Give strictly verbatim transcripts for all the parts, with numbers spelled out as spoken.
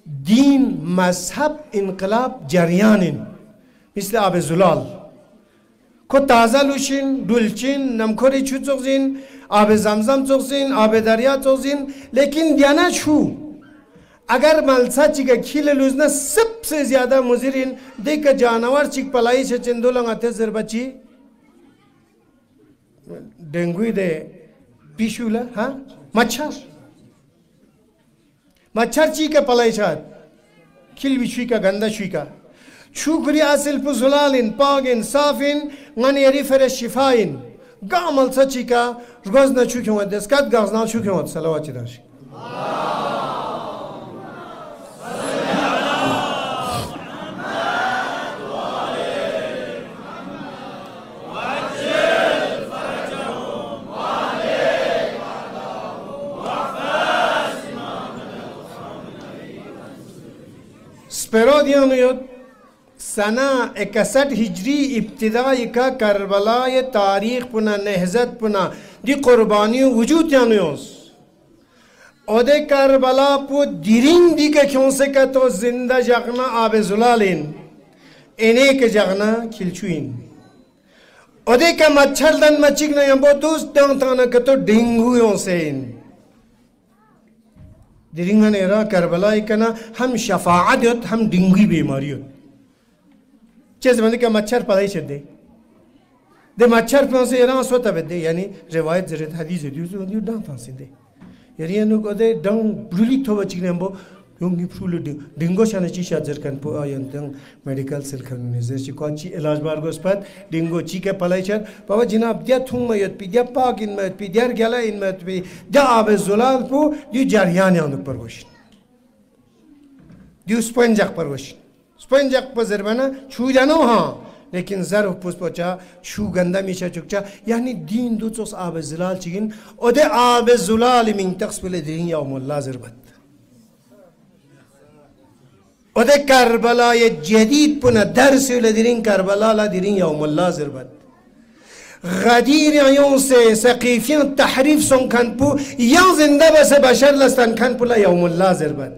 دین مذهب انقلاب جریانین مثل آب زلال که تازه لوشین دلچین نمکوری چو چوزین آب زمزم چوزین آب دریا چوزین لیکن دیانا چو اگر ملسا چیکا کھیل لوزنا سب سے زیادہ مزرین دیکھ جانور چیک پلائی سے چندولنگ آتے زر بچی ڈینگوی دے پیشولا ہاں مچھر مچھر چیکا پلائی شاد کھیل بھی شوی کا گندہ شوی کا شکری اصل پو زلالین پاگین صافین غنی ریفر شفاین گا ملسا چیکا رگزنا چوکی ہوئے دسکت گازنا چوکی ہوئے صلوات چی داشت سپرادیانویت سنه اکسد هجری ابتدای که کربلای تاریخ پنا نهزت پنا دی قربانی وجود یانویوز اوده کربلا پو دیرین دی که کیونسه که تو زنده جغنا آب زلالین اینه که جغنا کلچوین اوده که مچھر دن مچیک نیم با دوست دن تانا که تو ڈینگو یونسین دیرینگان ایرا کربلای کنا هم شفاعت یوت هم ڈینگوی بیماری یوت چیز بندی که مچھر پدای شد ده ده مچھر پانسه ایران سوتا بده یعنی روایت زرد حدیث دیوزو دیو دان پانسه ده یعنی اینو که ده دان برولی تو بچی کنیم با یونگی پرولو دینگ دینگو شانه چی شاد زرکن پو آیان دنگ مدیکل سلکن نزر چی کان چی علاج بارگوز پد دینگو چی که پلای شد بابا جناب دیا تون میاد پی دیا پاکین میاد پی دیا گلا این میاد پی دیا آب زلال پو دیو جریانی آنو پروشن دیو سپنجاق پروشن سپنجاق پزربانا چو جانو ها لیکن ظرف پوس پوچا چو گنده میشه چکچا یعنی دین دو چوس آب زلال چیگین او ده آب زلال من تقص بله دین یوم الله زربت او ده کربلای جدید پنا درس ولی دیرین کربلا لا دیرین یوم الله زربت غدیر یون سے سقیفیان تحریف سن کن پو یا زنده بس بشر لستن کن پو لا یوم الله زربت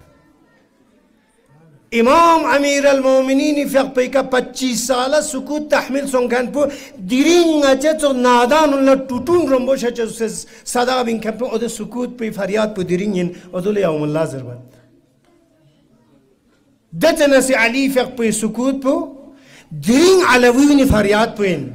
امام امیر المومنین فقط پیکا پچیس سالہ سکوت تحمیل سنگان پو دیرین اچھے چو نادان اللہ ٹوٹون رنبوش اچھے سے صدا بین کن پو ادھے سکوت پی فریاد پو دیرین ین ادھولے یوم اللہ ضربت دتنا سی علی فقط پی سکوت پو دیرین علوین فریاد پو ان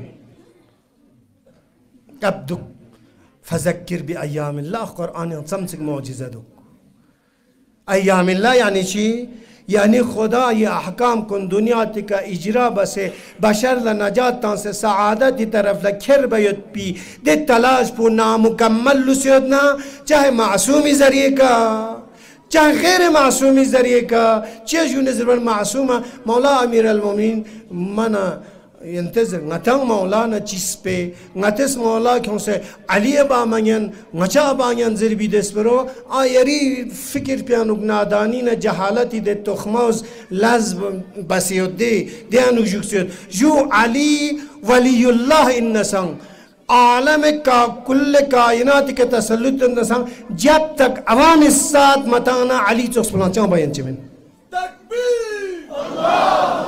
اب دک فذکر بی ایام اللہ قرآن سمسک معجزہ دک ایام اللہ یعنی چی یعنی خدا یہ احکام کن دنیا تکا اجرا بسے بشر لنجات تان سے سعادت دی طرف لکھر بیت پی دے تلاش پو نامکمل لسیدنا چاہے معصومی ذریعے کا چاہے غیر معصومی ذریعے کا چاہے جو نظر معصومہ مولا امیر المومنین منا ينتظر نتان مولانا چیسپه نتس مولا کنسه علی بامانین نچا بامانین زربی دسپرو آیری فکر پیانوگ نادانی نه جهالتی ده تخماز لزب بسیود ده ده انو جوکسیود جو علی ولی الله این نسان عالم کا کل کائنات کے تسلط نسان جب تک عوام السات متانا علی چوکس پلان چاہاں باین چمین تکبیر اللہ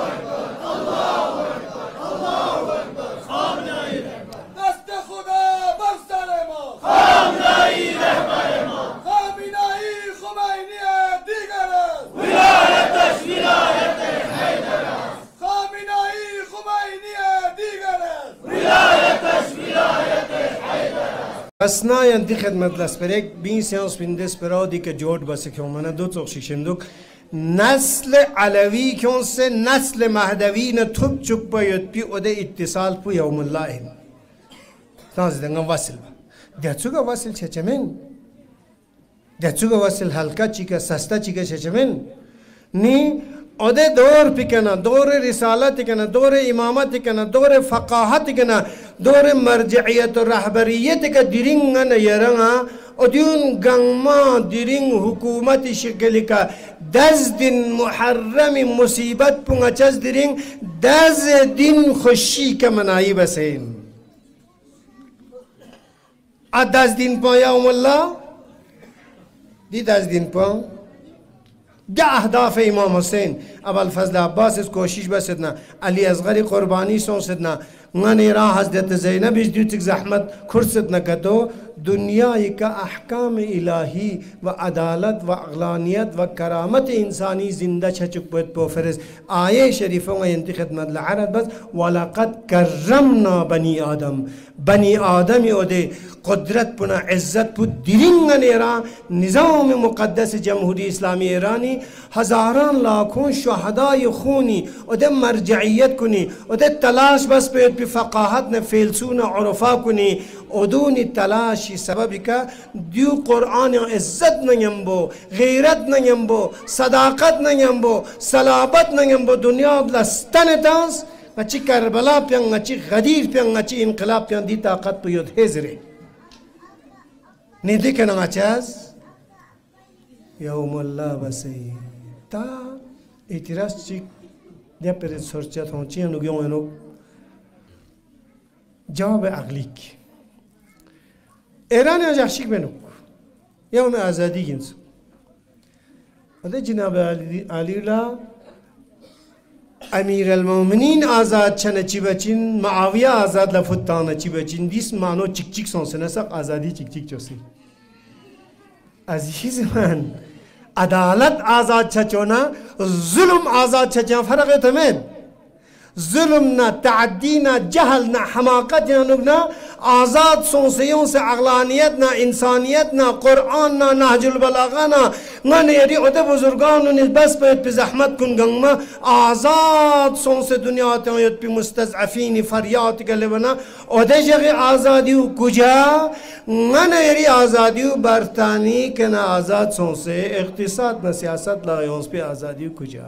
اسنا ینتی خدمت لسپریک بین سیانس بندس پرا دی که جورد بسه که اومنه دو توقشی شندوک نسل علوی کیون سے نسل مهدوی نه توب چوب باید پی او ده اتصال پو یوم الله این تانزی دنگا واسل با دیتسوگا واسل چه چمین دیتسوگا واسل حلقه چی که سستا چی که چه چمین نی او ده دور پی کنا دور رسالت کنا دور امامت کنا دور فقاحت کنا دور مرجعیت و رہبریت کا دیرنگ نیرنگا او دیون گنگما دیرنگ حکومت شکل کا دز دن محرم مصیبت پونگا چز دیرنگ دز دن خوشی کا منائی بسین اد دز دن پا یوم اللہ دی دز دن پا ده اهداف امام حسین ابوالفضل عباس اس کوشش بسدنا علی اصغری قربانی سونسدنا من را حضرت زینب اس دیوتک زحمت کرسدنا کتو دنیای کا احکام الہی و عدالت و اقلانیت و کرامت انسانی زندہ چچک بود پوفرز آیه شریفوں میں انتی خدمت لعرد بس وَلَقَدْ كَرَّمْنَا بنی آدم بنی آدمی او دے قدرت پنا عزت پو دیرنگن ایران نظام مقدس جمهوری اسلامی ایرانی ہزاران لاکھوں شہدائی خونی او دے مرجعیت کنی او دے تلاش بس پید پی فقاہت نے فیلسون عرفا کنی او دونی تلاشی سببی کا دیو قرآن عزت نگمبو غیرت نگمبو صداقت نگمبو صلابت نگمبو دنیا لستن تاس نچی کربلا پیان نچی غدیر پیان نچی انقلاب پیان دی طاقت پیود حضره نیدی که نماچاز یوم الله بسی تا اعتراض چی دیا پر سرچت ہوں چی انو گیوں انو جواب عقلیک ایران یا جخشیک بینوک یوم آزادی گینسو وده جناب علی اللہ امیر المومنین آزاد چنه چی بچین معاویه آزاد لفتانه چی بچین دیس معنو چک چک سونسنه ساق آزادی چک چک چوسی عزیز من عدالت آزاد چچونا ظلم آزاد چچونا فرق تمید ظلم نہ تعدی نہ جہل نہ حماقت نہ آزاد سونسیوں سے عقلانیت نہ انسانیت نہ قرآن نہ نہج البلاغہ نہ من یری عدد بزرگان نے بس پہ زحمت کن گنگما آزاد سون سے دنیا تیت پہ مستضعفین فریات کے لبنا عدد جگہ آزادیو کجا من یری آزادیو برطانی کہ نہ آزاد سون سے اقتصاد نہ سیاست لغیونس پہ آزادیو کجا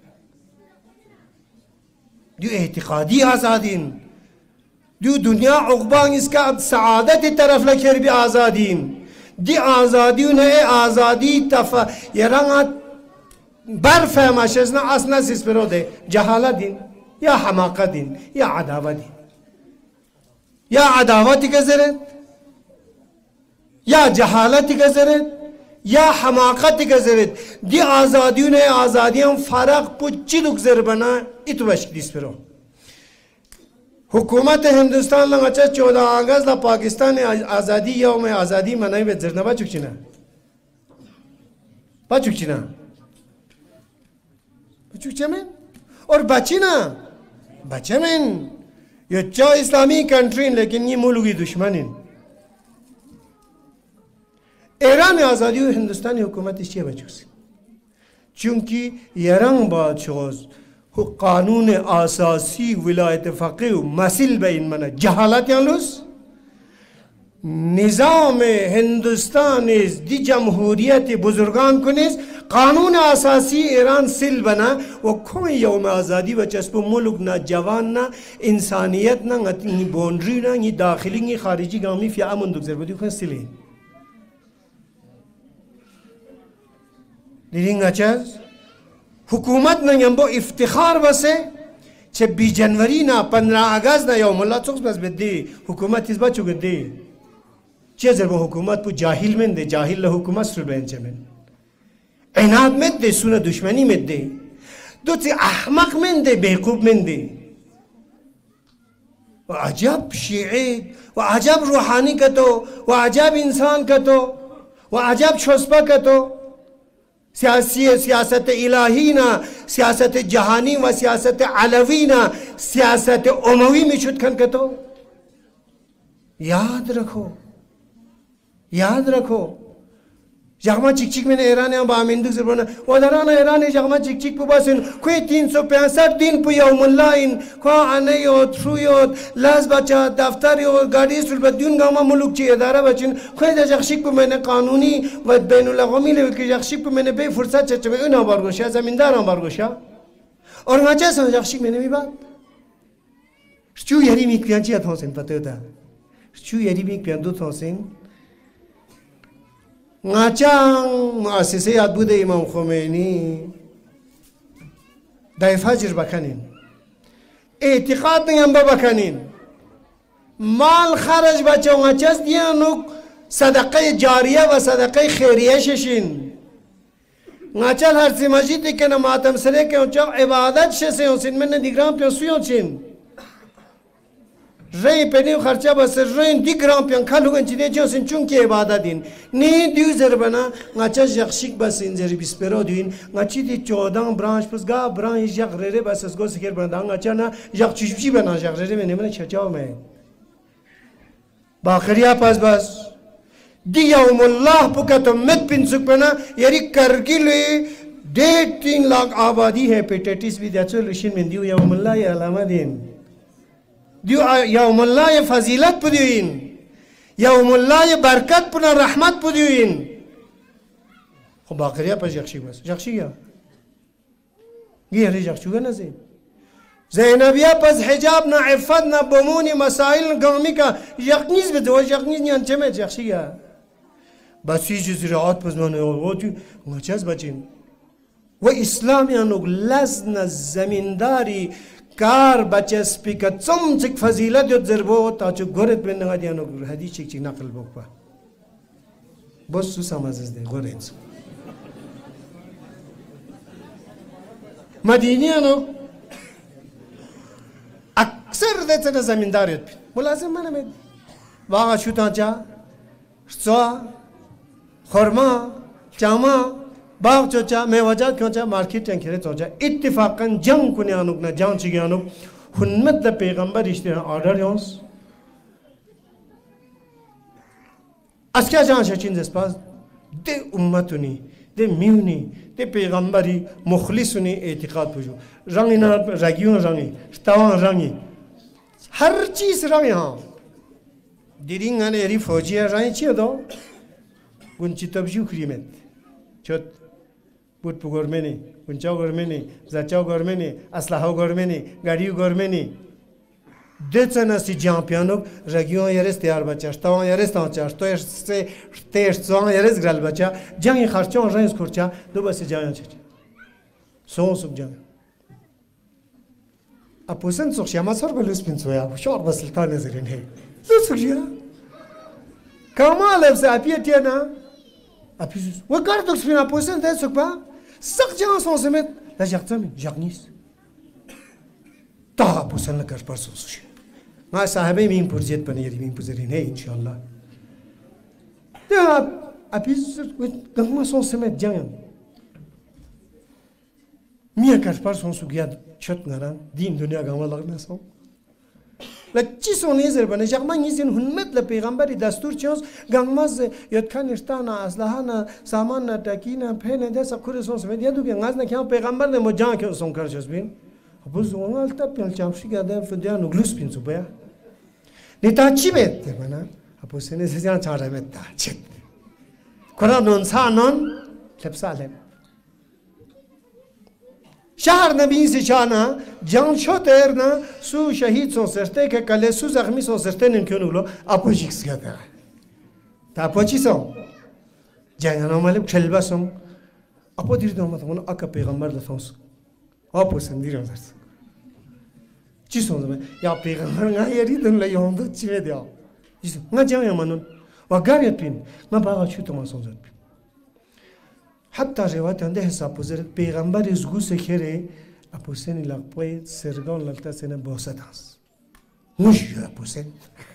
دیو اعتقادی آزادین دیو دنیا عقبان اس کا سعادت طرف لکھر بھی آزادین دی آزادیو نے آزادی تفا یرانت برف ہے ماشزنا اصلا سیس پر دے جہالت دین یا حماقت دین یا عداوت دین یا عداوتی کا ذرت یا جہالتی کا ذرت یا حماقت کا ذرت دی آزادیوں نے آزادیاں فرق پچی لک ذر بنا اتو بشک دیس پرو حکومت ہندوستان لنگا چا چودہ آگست لا پاکستان آزادی یوم آزادی منائی بیت زرنا با چک چینا با چک چینا با چک چینا اور بچینا بچے من یہ چا اسلامی کنٹرین لیکن یہ ملوگی دشمنین ایران آزادی و ہندوستانی حکومت اس چیئے بچوسی چونکہ ایران بادشاہز قانون اساسی ولایت فقیه و مسئل بین منه جهالت یانلوس نظام هندوستان از دی جمهوریت بزرگان کنیز قانون اساسی ایران سل بنا و کوئی یوم آزادی و چسب ملک نا جوان نا انسانیت نا نی بونڈری نا نی داخلی نی خارجی گامی فی امن دکتر بدی کن سلی دیدین گچاز حکومت نا یم با افتخار بسه چه بی جنوری نا پندرہ اگست نا یوم اللہ چوکس بس بدی حکومت از بچو گدی چه زر با حکومت پو جاہل من دے جاہل لحکومت سر بین چه من عناد من دے سونا دشمنی من دے دو تی احمق من دے بیقوب من دے و عجب شیعی و عجب روحانی کتو و عجب انسان کتو و عجب شسپا کتو سیاسی سیاست الہینا سیاست جہانی و سیاست علوینا سیاست اموی میں شد کن کتو یاد رکھو یاد رکھو جگما چک چک میں نے ایران ہے با امندک سے بنا و درانا ایران ہے جگما چک چک پو باسن کوئی تین سو پینسٹھ دن پو یوم اللہ ان کوئی آنیوت ترویوت لاز بچا دفتریوت گاڑی سل بدیون گاما ملک چی ادارہ بچن کوئی دا جگشک پو میں نے قانونی و بین الاغمی لے کہ جگشک پو میں نے بے فرصت چچے بے انہا بارگوشا زمینداران بارگوشا اور ماچا سن جگشک میں نے بھی بات شچو یری میک پیان چی اتھوں سن پتہ ہوتا شچو یری میک پیان دو تھوں سن ناچان مؤسسه یاد بوده امام خمینی دای فجر بکنین اعتقاد نیم با بکنین مال خرج بچه و چست دیانو صدقه جاریه و صدقه خیریه ششین ngachal har si masjid ke na matam sare ke ucha ibadat she se usin men digram pe suyo chin rei pe ni kharcha bas rei digram pe khalu gan chine jo sin chung ke ibadat din ni du zer bana ngacha jakhshik bas in zer bispero din ngachi di fourteen branch pus ga branch jak rere bas go sikher bana ngacha na jak chishbi bana jak rere men men chachaw me باخریا پس بس دی یوم الله پکتم مت پن سکنا یری کرگل ڈیڑھ تین لاکھ آبادی ہے پیٹیٹس بھی دیچو لشن من دیو یوم اللہ یہ علامہ دین دیو یوم اللہ یہ فضیلت پدیوین یوم اللہ یہ برکت پنا رحمت پدیوین خب باخریا پس یخشی بس یخشی یا گیری یخشو گا نزید زینبیہ پس حجاب نہ عفت نہ بمونی مسائل گامی کا یقنیز بده و یقنیز نیان چمت یخشیه بسی جو زراعت پس من اوتو مچاز بچین و اسلام یانو لزن زمینداری کار بچس پیکا چمچک فضیلت یاد زربو تا چو گورت بین نگاه دیانو هدی چک چک نقل بکوا بس سو سامازز ده گورت مدینی یانو اکثر دیتے نا زمینداریت پی ملازم منم اید واقع شوتان چا سوا خورما چاما باغ چوچا میوجات کیوں چا مارکیٹ تنکھرے چوچا اتفاقاً جنگ کنی آنوک نا جان چگی آنوک حنمت دا پیغمبر اشتے ہیں آرڈر یونس از کیا جان شچین دست پاس دے امتونی دے میونی دے پیغمبری مخلصونی اعتقاد پوشو رنگی نا رگیون رنگی شتاوان رنگی ہر چیز رنگی ہاں دیرین گانے ایری فوجی ہے رنگی چیه دو گنچی تبجیو کریمت چود بود پو گرمینی گنچاو گرمینی زچاو گرمینی اسلحاو گرمینی گاڑیو گرمینی دیت نسی جامپیانوک رگیون یرس تیار بچه شتاوان یرس تانچه شتویش سه تیش زوان یرس گرال بچه جنگی خرچان رنگز کرچه دو بسی جایان چه سون سوک جنگ اپوسن سوک شیما سر بلوس پین سویا شار بسلطان نظرین ہے دو سوک شیا کامال افزه اپیه تیه نا اپیه سوس و کارتوکس پین اپوسن ده سوک با سق جان سون سمت لجاقتا من جاق نیست تا اپوسن لکر پر سوس شیا ما صاحبه مین پرجیت پنیری مین پرزرین ہے انشاءاللہ ده اپیه سوس گنگما سون سمت جان میا کار پر سون سوگیاد چت نران دین دنیا گاما لغنا سون لچی سون یزر بنه جاق من یزین هنمت لپیغمبری دستور چیز گنگماز یاد کانشتانا اسلحانا سامان تاکینا پهنه دست کوری سون سمت یادو که غاز نکیم پیغمبر نمو جان که سون کرچس بین بوز اونال تا پیل چامشی گادم فدیان گلوس بین سو بیا نیتا چی بیت منا اپو سنه سیان چاره بیت تا چت کرا نون سانون لبسالم شهر نبی سے چانا جان شو تیرنا سو شهید سون سرته که کله سو زخمی سون سرته نمیکنولو اپو چیکس گدا تا اپو چی سون جانا مالب چلبا سون اپو دیر دومات اون اکا پیغمبر لسونس اپو سندیر ازرس چی سون زمان یا پیغمبر نه یری دن لیوندو چی میدیا چی سون نه جان یمانون و گاریت پین نه باغ چی تو ما سون زد حتی روایت انده حساب بزرگ پیغمبر از گوش کره اپوسنی لقبای سرگان لگتا سنه باسد هست موشی اپوسن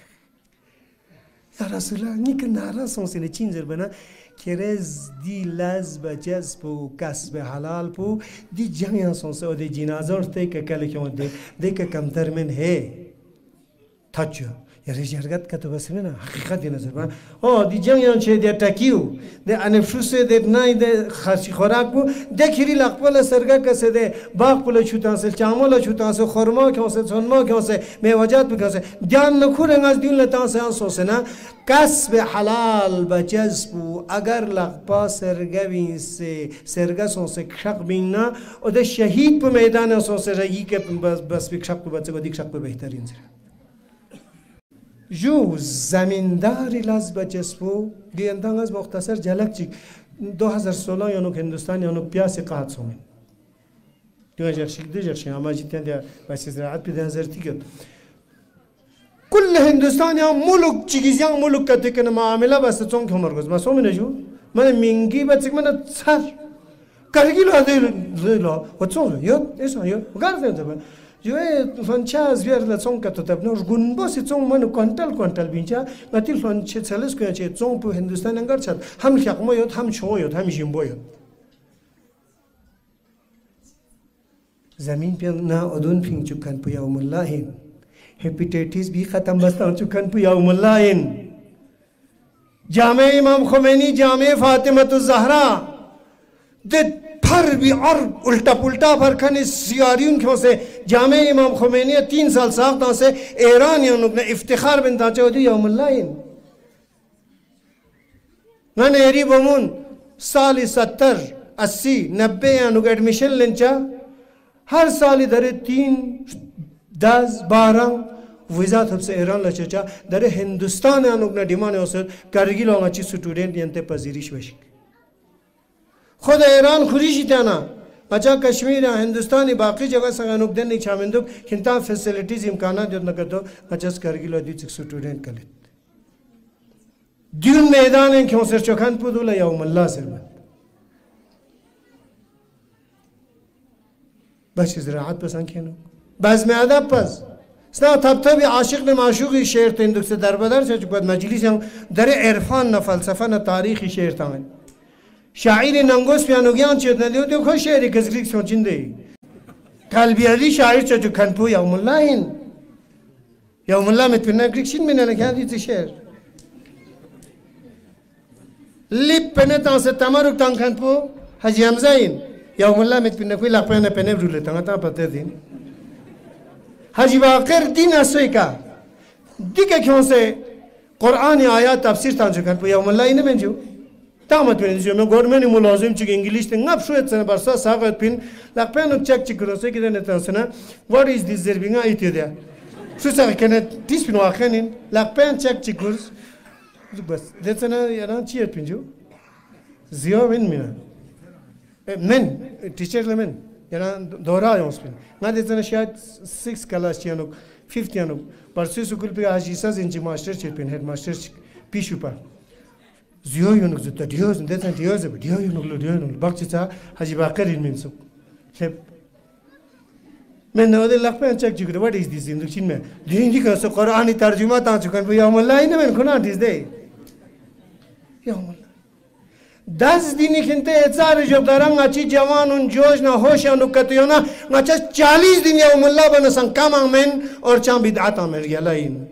یا رسول الله نیک ناراسون سنه چین زر بنا کرز دی لز بجز پو کسب حلال پو دی جنگیان سون سه و دی جنازار تی که کلی که دی دی که کمتر من ہے تاچو یا رجارگت که تو بس منه حقیقت نظر بنا آه دی جنگیان چه دی تکیو دی انفشوسه دی نای دی خرچی خوراک بو دی کری لقبال سرگا کسی دی باغ پول چوتانسل چامولا چوتانسل خورما کانسل سونما کانسل میوجات بکانسل دیان نکورن از دیون لطانسل آنسوسه نه کسب حلال بجز بو اگر لقبا سرگا بین سه سرگا سونسه کشق بین نه و دی شهید پو میدان سونسه رگی که بس بکشق بو بچه و دی کشق بو بهترین زره جو زمینداری لاز بچسبو گیندان از مختصر جلک چی دو هزار سوله یانو هندوستان یانو پیاسی قاعد سومن دو هزار شک دو هزار شک اما جیتن دیا باشه زراعت به دو هزار تیگه کل هندوستان یا ملک چیزیان ملک کتی کنه معامله بس چون که مرکز ما سومن جو من منگی بچه من سر Cargilo adelo, what song? You, this one, you, Garden. You von Chas, wir la song katot, no, Gunbos, it's on one quantal quantal bincha, Matil von Chetzelesco, Chong to Hindustan and Garchat, Ham Chakmoyot, Ham Choyot, Ham Jimboyot. Zamin Piana, Odun Ping Chukan Puyamulahin. Hepatitis B. Khatambastan Chukan Puyamulahin. Jame Imam Khomeini, Jame Fatima to Zahra. The फर भी और उल्टा पुल्टा फर खने सियारियों क्यों से जामे इमाम खुमैनी तीन साल साख्ता से ईरानियों ने इफ्तिखार बिन ताचे होती यौमुल्लाइन मैंने एरी बमून साल सत्तर अस्सी नब्बे यानुक एडमिशन लेंचा हर साल इधर तीन दस बारह वीज़ा थब से ईरान लचचा दरे हिंदुस्तान यानुक ने डिमांड हो सर कारगिल होगा चीज़ स्टूडेंट यंते पजीरिश वशिक खुद ईरान खुरीशी ताना अच्छा कश्मीर हिंदुस्तानी बाकी जगह सगानुक दिन नहीं शामिंदुक हिंता फैसिलिटीज इम्काना जो न करतो अच्छा स्कर्गिलो दी चिक स्टूडेंट कलेत द्यून मैदान हैं क्यों सर चौखान पुदुला या उमल्ला सर में बस ज़राअत पसंद खेनो बस में आधा पस स्ना तब तब आशिक ने माशूक़ी शेर थे हिंदुक से दरबदर से चुपत मजलिस हैं दरे इरफान न फ़लसफ़ा न तारीख़ी शेर था शायर नंगोस पियानोगियान चेतना दियो तो खुश शेर गज़रिक सोचिंदे कल्बियाली शायर चचु खनपु यौमुल्लाहिन यौमुल्लाह में पिना क्रिक्शिन में न लगा दी शेर लिप पने तां से तमरुक तां खनपु हजी हमज़ाइन यौमुल्लाह में पिना कोई लाख पने पने रुले तां तां पते दिन हजी बाकर दिन असोई का दिके क्यों से कुरान आया तफसीर तां चु खनपु यौमुल्लाहिन में जो तामत में जो मैं गवर्नमेंट मुलाजिम चिक इंग्लिश ते ngap shuet sana barsa sagat pin lakpen check check rose ki den tansana what is deserving a itidia shu sa kenet tis pin wakhanin lakpen check check kurs bas detsana yana chier pinju zio min mina men teacher men yana dora yons pin na detsana shayad six class chiano fifth chiano parsu school pe ajisa zinji master chip pin head master pishupa زيو يونك زت ديوز ندتن ديوز بديو يونك لو ديو يونك بقتها هجي باكرين من سوق شب من هذا لقبان check جيكده what is this induction में دين जी का सो कुरानी तर्जुमा तां चुकन पे यौमुल्लाह इन में खुना this they यौमुल्लाह दस दिन खिंते एचार जब दरंग अच्छी जवान उन जोश ना होश अनुकतियों ना अच्छा चालीस दिन यौमुल्लाह बन संकामांग में और चां बिदआता में रियलाइन